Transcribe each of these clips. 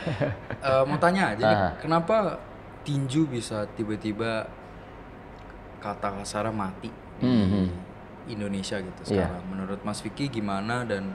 Mau tanya, jadi kenapa tinju bisa tiba-tiba kata kasarnya mati di Indonesia gitu sekarang? Menurut Mas Vicky gimana, dan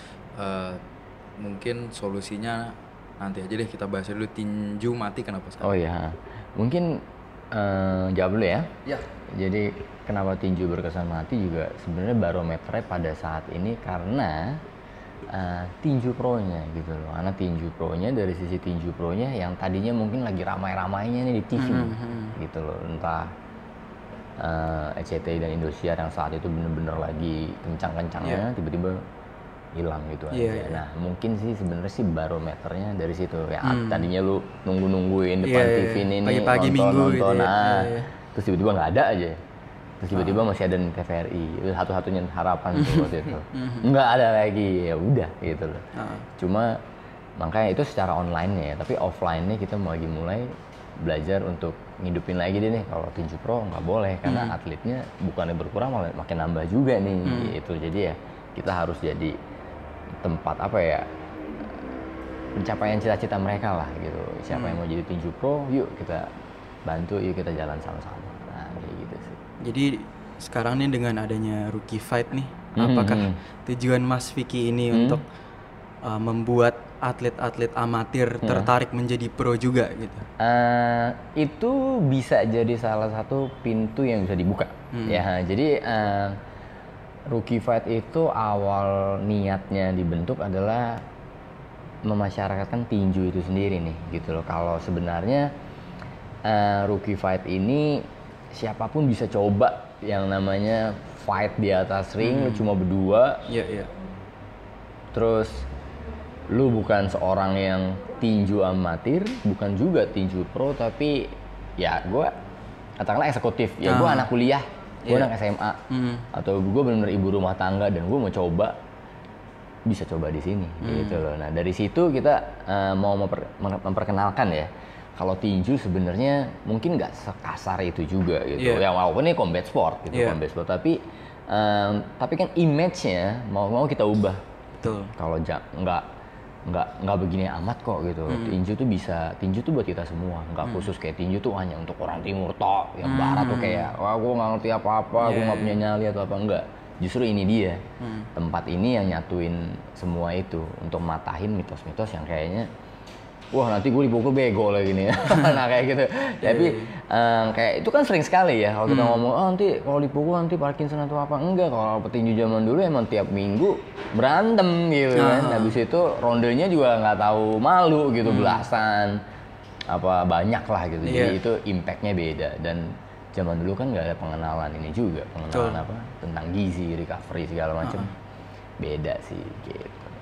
mungkin solusinya nanti aja deh, kita bahas dulu tinju mati kenapa sekarang. Oh iya, mungkin jawab dulu ya. Ya. Jadi kenapa tinju berkesan mati juga sebenarnya barometernya pada saat ini karena tinju pro-nya gitu loh. Karena tinju pro-nya, dari sisi tinju pro-nya yang tadinya mungkin lagi ramai-ramainya nih di TV gitu loh. Entah ECT dan Indosiar yang saat itu bener-bener lagi kencang-kencangnya tiba-tiba hilang gitu aja. Nah mungkin sih sebenarnya sih barometernya dari situ ya. Tadinya lu nungguin depan TV ini pagi-pagi nonton gitu ya. terus tiba-tiba nggak ada aja. Terus tiba-tiba masih ada di TVRI. Itu satu-satunya harapan tuh waktu itu. Nggak ada lagi, ya udah gitu loh. Cuma makanya itu secara online-nya ya, tapi offline-nya kita mau lagi mulai belajar untuk ngidupin lagi deh nih. Kalau tinju pro nggak boleh karena atletnya bukannya berkurang malah makin nambah juga nih gitu. Jadi ya kita harus jadi tempat apa ya, pencapaian cita-cita mereka lah gitu. Siapa yang mau jadi tinju pro, yuk kita bantu, yuk kita jalan sama-sama. Nah kayak gitu sih. Jadi sekarang nih dengan adanya Rookie Fight nih, apakah tujuan Mas Vicky ini untuk membuat atlet-atlet amatir tertarik menjadi pro juga gitu? Itu bisa jadi salah satu pintu yang bisa dibuka. Ya, jadi Rookie Fight itu awal niatnya dibentuk adalah memasyarakatkan tinju itu sendiri nih, gitu loh. Kalau sebenarnya Rookie Fight ini siapapun bisa coba yang namanya fight di atas ring, lu cuma berdua. Terus lu bukan seorang yang tinju amatir, bukan juga tinju pro, tapi ya gue katakanlah eksekutif. Ya gue anak kuliah, gue anak SMA, atau gue benar-benar ibu rumah tangga dan gue mau coba, bisa coba di sini gitu loh. Nah dari situ kita mau memperkenalkan ya, kalau tinju sebenarnya mungkin nggak sekasar itu juga gitu. Ya walaupun ini combat sport gitu, combat sport, tapi kan image-nya mau kita ubah. Betul. Kalau nggak begini amat kok gitu. Tinju tuh buat kita semua, nggak khusus kayak tinju tuh hanya untuk orang timur tok, yang barat tuh kayak wah gue nggak ngerti apa-apa, gue nggak punya nyali atau apa. Enggak, justru ini dia tempat ini yang nyatuin semua itu untuk matahin mitos-mitos yang kayaknya wah nanti gue dipukul bego lagi nih. Nah kayak gitu. Tapi kayak itu kan sering sekali ya kalau kita ngomong, oh nanti kalau dipukul nanti Parkinson atau apa. Enggak, kalau petinju zaman dulu emang tiap minggu berantem gitu kan. Habis itu rondenya juga nggak tahu malu gitu, belasan apa banyak lah gitu. Jadi itu impactnya beda. Dan zaman dulu kan nggak ada pengenalan ini juga, pengenalan apa tentang gizi, recovery segala macam. Beda sih gitu.